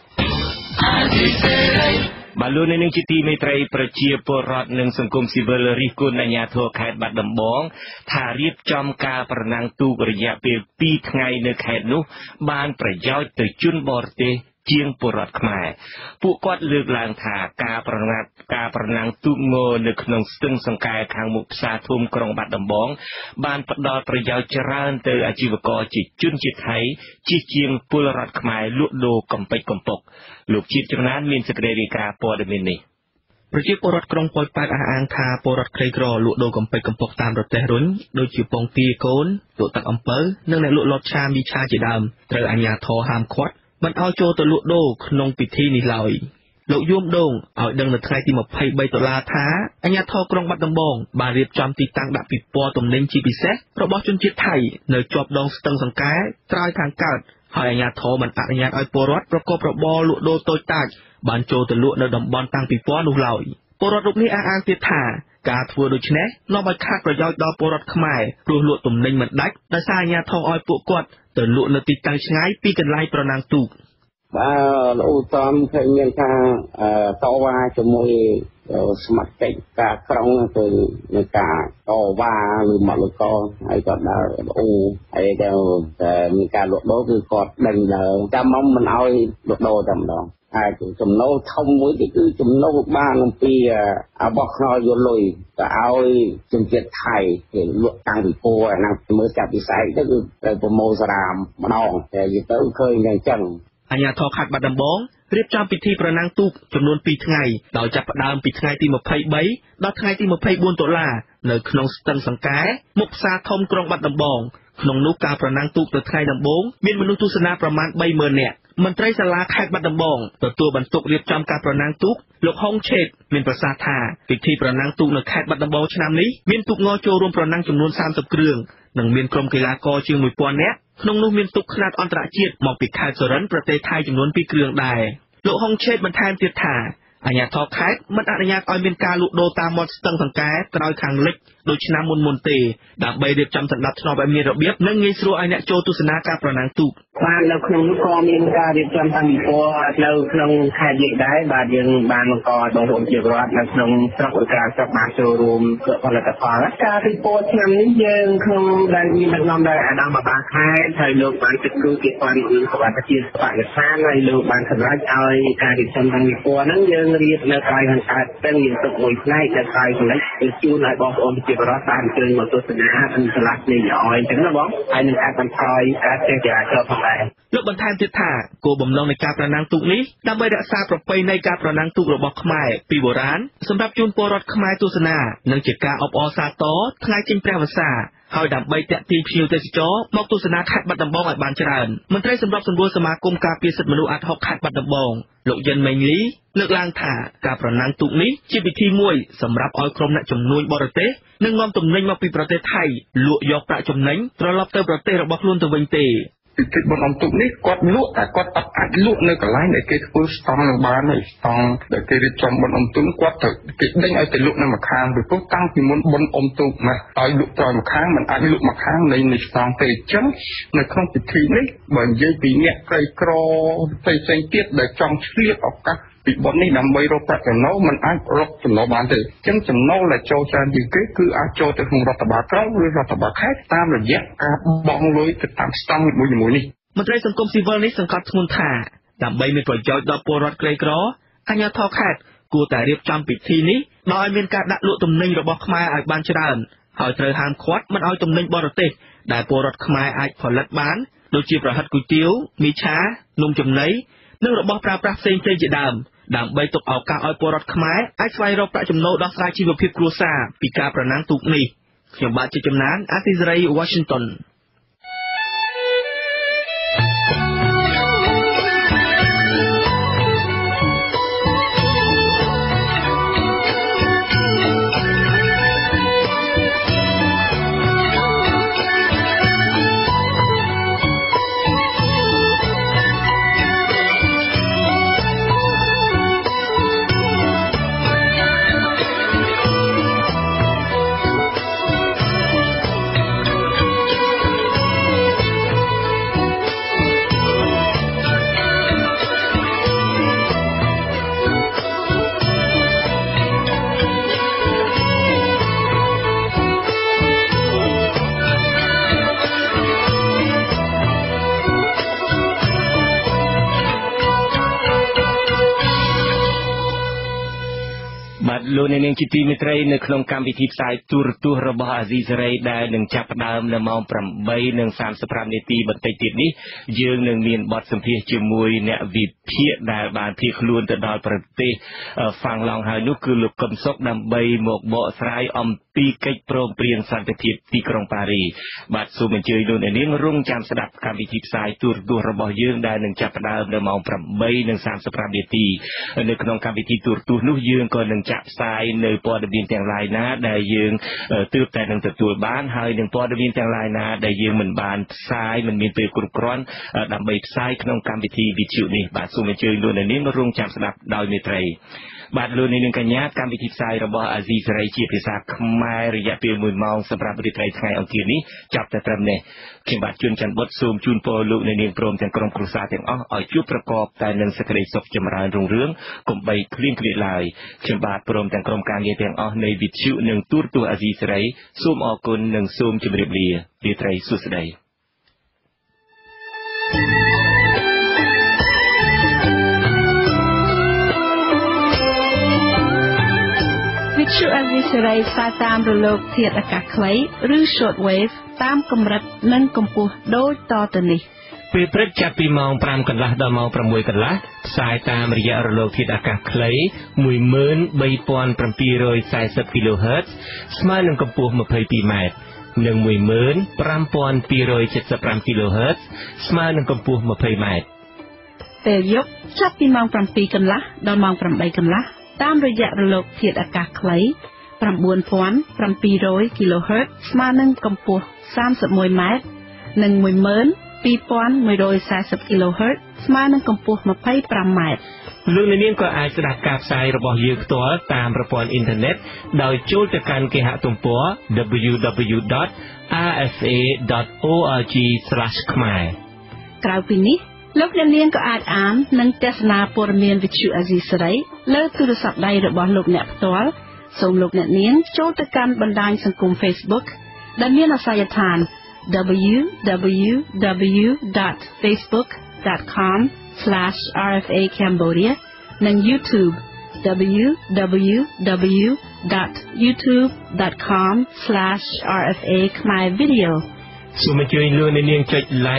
បាទលោកនាងជាទីមេត្រីប្រជាពលរដ្ឋនិងសង្គមស៊ីវិលរិះគន់អាជ្ញាធរខេត្តបាត់ដំបងថារៀបចំការប្រណាំងទូករយៈពេលពីរថ្ងៃនៅខេត្តនោះបានប្រយោជន៍ទៅជនបរទេសជាងពលរដ្ឋខ្មែរពួកគាត់លើកឡើងថាការប្រណាំងការប្រណាំងទូកងនៅក្នុងស្ទឹងសង្កែខាងមុខផ្សារធំក្រុងបាត់ដំបងបានផ្ដល់ប្រយោជន៍ច្រើនទៅអាជីវករជាជនជាតិថៃជាជាងពលរដ្ឋខ្មែរលក់ដូរកំពេចកំពុកលោកជាតិចំណានមានសេចក្តីរាយការណ៍ព័ត៌មាននេះប្រជាពលរដ្ឋក្រុងប៉ោយប៉ែតអះអាងថាពលរដ្ឋក្រីក្រលក់ដូរកំពេចកំពុកតាមរទេះរុញដូចជាពងទាកូនលក់ទឹកអំពៅនិងអ្នកលក់លតឆាមីឆាជាដើមត្រូវអាជ្ញាធរហាមឃាត់មិនឲ្យចូលទៅលក់ដូរក្នុងពិធីនេះឡើយលោកយួមដងឲ្យដឹងនៅថ្ងៃទីម្ភៃបីតុលាថាអាជ្ញាធរក្រុងបាត់ដំបងបានរៀបចំទីតាំងដាក់ពិព័រណ៍ទំនិញជាពិសេសរបស់ជនជាតិថៃនៅជាប់ដងស្ទឹងសង្កែត្រើយខាងកើតហើយអាជ្ញាធរមិនអនុញ្ញាតឲ្យពលរដ្ឋប្រកបរបរលក់ដូរតូចតាចបានចូលទៅលក់នៅតំបន់តាំងពិព័រណ៍នោះឡើយពលរដ្ឋរូបនេះអះអាងទៀតថាការធ្វើដូច្នេះនាំឲ្យខាតប្រយោជន៍ដល់ពលរដ្ឋខ្មែរព្រោះលក់ទំនិញមិនដាច់ដោយសារអាជ្ញាធរឲ្យពួកគាត់ទៅលក់នៅទីតាំងឆ្ងាយពីកន្លែងប្រណាំងទូកបាទលោកសំឃើញមានថាតវ៉ាជាមួយសមាជិកការក្រុងទៅនៅការតវ៉ាឬមកលោកកហើយក៏ដើរអូហើយក៏មានការលក់ដូរគឺគាត់ដេញដើរចាំមកមិនឲ្យលក់ដូរតែម្ដងហើយចំណូលធំមួយទៀតគឺចំណូលបានអំពីរបស់ខ្នល់យល់លុយទៅឲ្យជនជាតិថៃគេលក់តាំងពីពោអាហ្នឹងមើលចាប់វិស័យទៅគឺទៅប្រមូលសារ៉ាមម្ដងតែយទៅឃើញតែអញ្ចឹងអាជ្ញាធរខេត្តបាត់ដំបងរៀបចំពិធីប្រណាំងទូកចំនួនពីរថ្ងៃដោយចាប់ផ្ដើមពីថ្ងៃទីម្ភៃបីដល់ថ្ងៃទីម្ភៃបួនតុលានៅក្នុងស្ទឹងសង្កែមុខផ្សារធំក្រុងបាត់ដំបងក្នុងនោះការប្រណាំងទូកនៅថ្ងៃដំបូងមានមនុស្សទស្សនាប្រមាណបីម៉ឺននាក់មន្ត្រីសាលាខេត្តបាត់ដំបងទទួលបន្ទុករៀបចំការប្រណាំងទូកលោកហុងឆេតមានប្រសាសន៍ថាពិធីប្រណាំងទូកនៅខេត្តបាត់ដំបងឆ្នាំនេះមានទូកងចូលរួមប្រណាំងចំនួនសាមសិបគ្រឿងនិងមានក្រុមកីឡាករជាងមួយពាន់នាក់ក្នុងនោះមានទូកខ្នាតអន្តរជាតិមកពីខេត្តសុរិន្ទប្រទេសថៃចំនួនពីរគ្រឿងដែរលោកហុងឆេតបន្ថែមទៀតថាអាជ្ញាធរខេត្តមិនអនុញ្ញាតឲ្យមានការលក់ដូរតាមមាត់ស្ទឹងសង្កែក្រោយខាងលិចដូចឆ្នាំមុនមុនទេដើម្បីរៀបចំសណ្ដាប់ធ្នាប់ឲ្យមានរបៀបនិងងាយស្រួលឲ្យអ្នកចូលទស្សនាការប្រណាំងទូកបាននៅក្នុងនោះក៏មានការរៀបចំតាំងពីព្រោះនៅក្នុងខេត្តយើងដែរបាទយើងបានបង្កឲ្យបងប្អូនជារដ្ឋនៅក្នុងស្រុកក្រៅស្រុកបានចូលរួមផលិតផលការរៀបពោឆ្នាំនេះយើងក្នុងដែលមានដឹកនាំដោយអាដាមបាបាខេត្តហើយលោកបានគិតគូរពីព័ន្ធមានសុខភាពជាបរិស្ថានហើយលោកបានសម្រេចឲ្យការរៀបចំតាំងពីព្រោះហ្នឹងយើងរៀបនៅក្រៅខាងកើតទាំងមានទុកមួយផ្នែកដែលក្រៅផ្នែកគឺជូនឲ្យបងប្អូនជារដ្ឋបានអញ្ជើញមកទស្សនានិងឆ្លាស់នេះឲ្យអញ្ចឹងណាបងហើយនឹងអាចបន្ថយការចេះចរាចរណ៍ផងដែរលោកបន្ថែមទៀតថាគោលបំណងនៃការប្រណាំងទូកនេះដើម្បីរក្សាប្រពៃណីការប្រណាំងទូករបស់ខ្មែរពីបុរាណសម្រាប់ជូនពលរដ្ឋខ្មែរទស្សនានិងជាការអបអរសាទរថ្ងៃចេញព្រះវស្សាហើយដើម្បីទាក់ទាញភ្ញៀវទេសចរមកទស្សនាខេត្តបាត់ដំបងឲ្យបានច្រើនមន្ត្រីសម្របសម្រួលសមាគមការពារសិទ្ធិមនុស្សអាត់ហុកខេត្តបាត់ដំបងលោកយិនមេងលីលើកឡើងថាការប្រណាំងទូកនេះជាវិធីមួយសម្រាប់ឲ្យក្រុមអ្នកជំនួញបរទេសនិងនាំទំនិញមកពីប្រទេសថៃលក់យកប្រាក់ចំណេញត្រឡប់ទៅប្រទេសរបស់ខ្លួនទៅវិញទេពីកិច្ចបនអំទុកនេះគាត់លក់តែគាត់អត់អាចលក់នៅកន្លែងដែលគេធ្វើស្តង់នឹងបានទេស្តង់ដែលគេរៀបចំបនអំទុកគាត់ទៅគេដេញឲ្យទៅលក់នៅម្ខាងពីព្រោះតាំងពីមុនបនអំទុកណាឲ្យលក់ត្រង់ម្ខាងមិនអាចលក់ម្ខាងនៃនៃស្តង់ទេអញ្ចឹងនៅក្នុងពិធីនេះបើនិយាយពីអ្នកក្រីក្រផ្សេងផ្សេងទៀតដែលចង់ឆ្លៀតឱកាសពីបននេះដើម្បីរកប្រាក់ចំណូលមិនអាចរកចំណូលបានទេអញ្ចឹងចំណូលដែលចូលច្រើនជាងគេគឺអាចចូលទៅក្នុងរដ្ឋបាលក្រុងឬរដ្ឋបាលខេត្តតាមរយៈការបង់លុយទៅតាមស្តង់មួយៗនេះមន្ត្រីសង្គមស៊ីវិលនេះសង្កត់ធ្ងន់ថាដើម្បីមានប្រយោជន៍ដល់ពលរដ្ឋក្រីក្រអាជ្ញាធរខេត្តគួរតែរៀបចំពិធីនេះដោយមានការដាក់លក់ទំនិញរបស់ខ្មែរឲ្យបានច្រើនហើយត្រូវហាមឃាត់មិនឲ្យទំនិញបរទេសដែលពលរដ្ឋខ្មែរអាចផលិតបានដូចជាប្រហិតគុយទាវមីឆានំចំណីនិងរបស់ប្រើប្រាស់ផ្សេងៗជាដើមដើម្បីទុកឱកាសឲ្យពលរដ្ឋខ្មែរអាចស្វែងរកប្រាក់ចំណូលដោះស្រាយជីវភាពគ្រួសារពីការប្រណាំងទូកនេះខ្ញុំបាទជាចំណានអាស៊ីសេរី Washington លោកអ្នកនាងជាទីមេត្រីនៅក្នុងកម្មវិធីផ្សាយទូរទស្សន៍របស់អាស៊ីសេរីដែលនឹងចាប់ផ្ដើមនៅម៉ោង ប្រាំបីនិង សាមសិបប្រាំ នាទីបន្តិចទៀតនេះយើងនឹងមានបទសម្ភាសន៍ជាមួយអ្នកវិភាគដែលបានភៀសខ្លួនទៅដល់ប្រទេសហ្វាំងឡង់ហើយនោះគឺលោកកឹមសុខដើម្បីមកបកស្រាយអំពីកិច្ចព្រមព្រៀងសន្តិភាពទីក្រុងប៉ារីបាទសូមអញ្ជើញលោកអ្នកនាងរងចាំស្ដាប់កម្មវិធីផ្សាយទូរទស្សន៍របស់យើងដែលនឹងចាប់ផ្ដើមនៅម៉ោង ប្រាំបីនិង សាមសិបប្រាំ នាទីនៅក្នុងកម្មវិធីទូរទស្សន៍នោះយើងក៏នឹងចាក់ផ្សាយនៅព័ត៌មានទាំងឡាយណាដែលយើងទើបតែនឹងទទួលបានហើយនឹងព័ត៌មានទាំងឡាយណាដែលយើងមិនបានផ្សាយមិនមានពេលគ្រប់គ្រាន់ដើម្បីផ្សាយក្នុងកម្មវិធីវិទ្យុនេះបាទសូមអញ្ជើញលោកអ្នកនាងរងចាំស្ដាប់ដោយមេត្រីបាទលោកនាងកញ្ញាកម្មវិធីផ្សាយរបស់អាស៊ីសេរីជាភាសាខ្មែររយៈពេលមួយម៉ោងសម្រាប់រាត្រីថ្ងៃអង្គារនេះចាប់តែត្រឹមនេះខ្ញុំបាទជួនច័ន្ទបុត្រសូមជូនពរលោកនាងព្រមទាំងក្រុមគ្រួសារទាំងអស់ឲ្យជួបប្រកបតែនឹងសេចក្តីសុខចម្រើនរុងរឿងកុំបីឃ្លៀងឃ្លាតឡើយខ្ញុំបាទព្រមទាំងក្រុមការងារទាំងអស់នៃវិទ្យុនិងទូរទស្សន៍អាស៊ីសេរីសូមអរគុណនិងសូមជម្រាបលារាត្រីសួស្តីវិទ្យុអាស៊ីសេរីផ្សាយតាមរលកធាតុអាកាសខ្លីឬ Shortwave តាមកម្រិតនិងកម្ពស់ដូចតទៅនេះពេលព្រឹកចាប់ពីម៉ោង ប្រាំ កន្លះដល់ម៉ោង ប្រាំមួយ កន្លះផ្សាយតាមរយៈរលកធាតុអាកាសខ្លី មួយម៉ឺនបីពាន់ប្រាំពីររយសែសិប គីឡូហឺតซ์ ស្មើនឹងកម្ពស់ ម្ភៃពីរ ម៉ែត្រនិង មួយម៉ឺនប្រាំពាន់ពីររយសិបប្រាំ គីឡូហឺតซ์ ស្មើនឹងកម្ពស់ ម្ភៃ ម៉ែត្រពេលយប់ចាប់ពីម៉ោង ប្រាំពីរ កន្លះដល់ម៉ោង ប្រាំបី កន្លះតាមរយៈរលកធាតុអាកាសខ្លី ប្រាំបួនពាន់ប្រាំពីររយ គីឡូហឺតซ์ ស្មើនឹងកម្ពស់ សាមសិបមួយ ម៉ែត្រនិង មួយម៉ឺនពីរពាន់មួយរយសែសិប គីឡូហឺតซ์ ស្មើនឹងកម្ពស់ ម្ភៃប្រាំ ម៉ែត្រលោកអ្នកនាងក៏អាចស្ដាប់ការផ្សាយរបស់យើងផ្ទាល់តាមប្រព័ន្ធអ៊ីនធឺណិតដោយចូលទៅកាន់គេហទំព័រ ដប៊្យូ ដប៊្យូ ដត អារ អេស អេ ដត អូ អារ ជី ស្លាស ខ្មែរក្រៅពីនេះលោកអ្នកនាងក៏អាចអាននិងទស្សនាព័ត៌មានវិទ្យុអាស៊ីសេរីលើទូរស័ព្ទដៃរបស់លោកអ្នកផ្ទាល់សូមលោកអ្នកនាងចូលទៅកាន់បណ្ដាញសង្គម Facebook ដែលមានអាសយដ្ឋាន ដប៊្យូ ដប៊្យូ ដប៊្យូ ដត ហ្វេសប៊ុក ដត ខម ស្លាស អារ អេฟ เอ Cambodia និង YouTube ដប៊្យូ ដប៊្យូ ដប៊្យូ ដត យូធូប ដត ខម ស្លាស អារ អេฟ เอ ខ្មែរ Video សូមអញ្ជើញលោកអ្នកនាងចុច like